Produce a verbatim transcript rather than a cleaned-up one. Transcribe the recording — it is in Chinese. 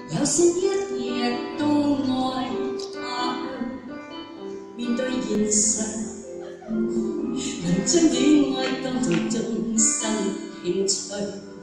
有算一日都愛他去，面對現實，能將戀愛當做終生興趣。